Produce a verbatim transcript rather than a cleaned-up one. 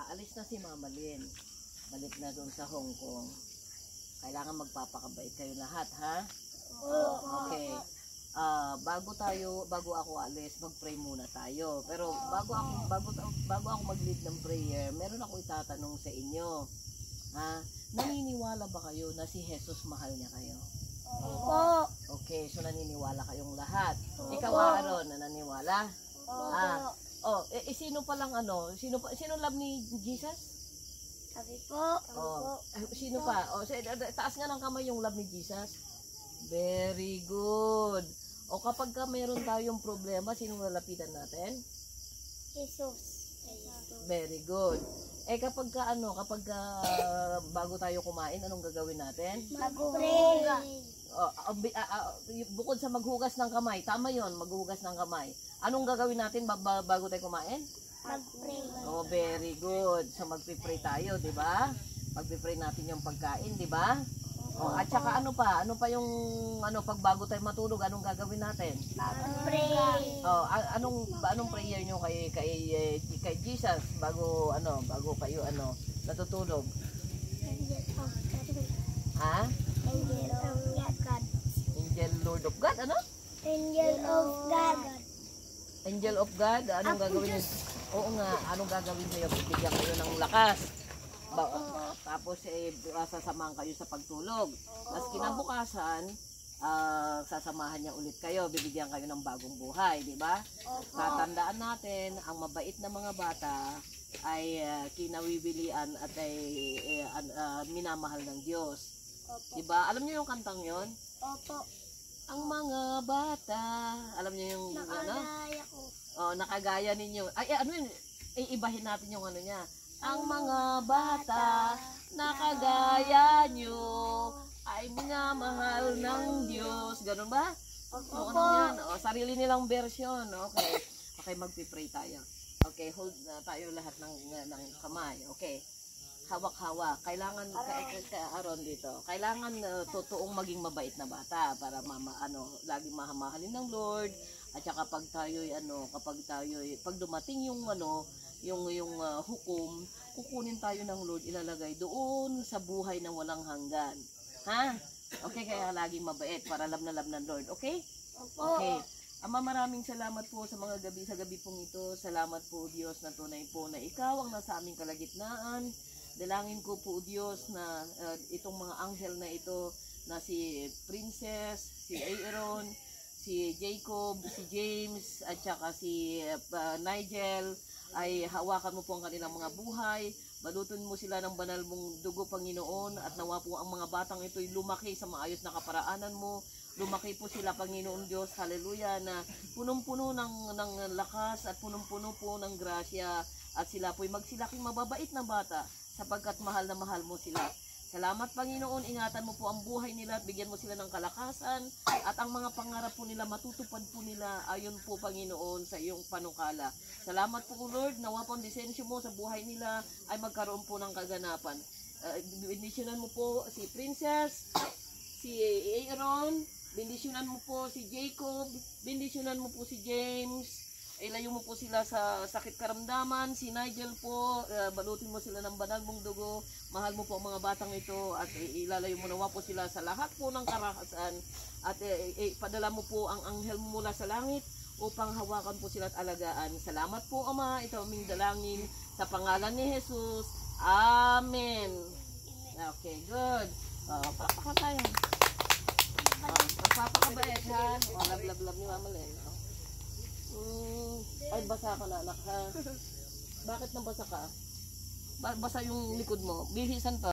aalis na si Mama Lynn. Balik na doon sa Hong Kong. Kailangan magpapakabait kayo lahat, ha? Okay. Uh, bago tayo, bago ako alis, mag-pray muna tayo. Pero bago ako, bago, bago ako mag-lead ng prayer, meron ako itatanong sa inyo. Ha? Naniniwala ba kayo na si Jesus mahal niya kayo? Opo. Okay, so naniniwala kayong lahat. Opo. Ikaw, Aaron, naniniwala? Opo. Ah, oh, eh, eh, sino pa lang ano? Sino pa, sino love ni Jesus? Sabi po. Oh, eh, sino pa? Oh, say, taas nga ng kamay yung love ni Jesus. Very good. O kapag ka meron tayong problema, sinong lalapitan natin? Jesus. Very good. Eh kapag ka ano, kapag ka, bago tayo kumain, anong gagawin natin? Mag-pray. Oh, uh, uh, uh, bukod sa maghugas ng kamay, tama yon, maghugas ng kamay. Anong gagawin natin bago tayo kumain? Mag-pray. Oh, very good. So magpi-pray tayo, 'di ba? Magpi-pray natin yung pagkain, 'di ba? Oh, at saka ano pa? Ano pa yung ano pag bago tayo matulog, anong gagawin natin? Mag-pray. Oh, anong anong prayer niyo kay kay kay Jesus bago ano, bago kayo ano natutulog? Angel of God. Ha? Angel of God. Angel Lord of God, ano? Angel of God. Angel of God, anong gagawin niyo? Oo nga, anong gagawin niyo? Bibigyan kayo ng lakas. Ba, tapos eh, sasamahan kayo sa pagtulog. Mas kinabukasan, uh, sasamahan niya ulit kayo, bibigyan kayo ng bagong buhay, di ba? Tatandaan natin, ang mabait na mga bata ay uh, kinawiwilian at ay uh, uh, minamahal ng Diyos. Di ba? Alam niyo yung kantang yon? Opo. Ang mga bata, alam niyo yung ano? Nakagaya ko. Oh, nakagaya ninyo. Ay, ano yun? Iibahin natin yung ano niya. Ang mga bata na kagaya nyo ay minamahal ng Diyos. Ganun ba? O, ano yan? O, sarili nilang version. Okay. Okay, magpipray tayo. Okay, hold na tayo lahat ng, ng kamay. Okay. Hawak-hawak. Kailangan, Aaron dito, kailangan uh, totoong maging mabait na bata para mama, ano, laging mahamahalin ng Lord. At saka pag tayo'y, ano, kapag tayo'y, pag dumating yung, ano, yung yung uh, hukom, kukunin tayo ng Lord, ilalagay doon sa buhay na walang hanggan. Ha? Okay, kaya laging mabait para love na love ng Lord. Okay? Okay. Ama, maraming salamat po sa mga gabi, sa gabi pong ito. Salamat po, Diyos, na tunay po na ikaw ang nasa aming kalagitnaan. Dalangin ko po, Diyos, na uh, itong mga anghel na ito, na si Princess, si Aaron, si Jacob, si James, at saka si uh, Nigel, ay hawakan mo po ang kanilang mga buhay, balutin mo sila ng banal mong dugo, Panginoon, at nawa po ang mga batang ito'y lumaki sa maayos na kaparaanan mo. Lumaki po sila, Panginoon Diyos, hallelujah, na punong-puno ng, ng lakas at punong-puno po ng grasya, at sila po'y magsilaking mababait na bata sapagkat mahal na mahal mo sila. Salamat, Panginoon, ingatan mo po ang buhay nila at bigyan mo sila ng kalakasan at ang mga pangarap po nila matutupad po nila ayon po, Panginoon, sa iyong panukala. Salamat po, Lord, nawa po ang disensyo mo sa buhay nila ay magkaroon po ng kaganapan. Uh, bendisyonan mo po si Princess, si Aaron, bendisyonan mo po si Jacob, bendisyonan mo po si James, ilayo mo po sila sa sakit karamdaman, si Nigel po, uh, balutin mo sila ng banal mong dugo, mahal mo po ang mga batang ito at ilalayo mo nawa po sila sa lahat po ng karakasan at eh, eh, padala mo po ang anghel mo mula sa langit upang hawakan po sila at alagaan. Salamat po, Ama, ito aming dalangin sa pangalan ni Jesus. Amen. Okay, good. Uh, Papaka tayo. Uh, Magpapakabait, ha? O, love-love-love ni Mama Len. Mm, ay, basa ka na, anak, ha? Bakit nabasa ka? Basa yung likod mo. Bihisan pa.